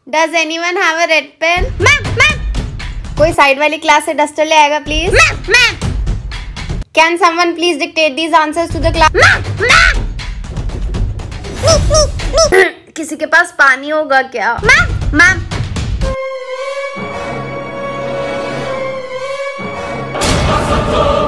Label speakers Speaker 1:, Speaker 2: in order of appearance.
Speaker 1: Does anyone have a red pen?
Speaker 2: Ma'am.
Speaker 1: कोई side वाली class से डस्टर ले आएगा please?
Speaker 2: Ma'am.
Speaker 1: Can someone please dictate these answers to the class?
Speaker 2: Ma'am.
Speaker 1: किसी के पास पानी होगा क्या?
Speaker 2: मैम।
Speaker 3: Passato!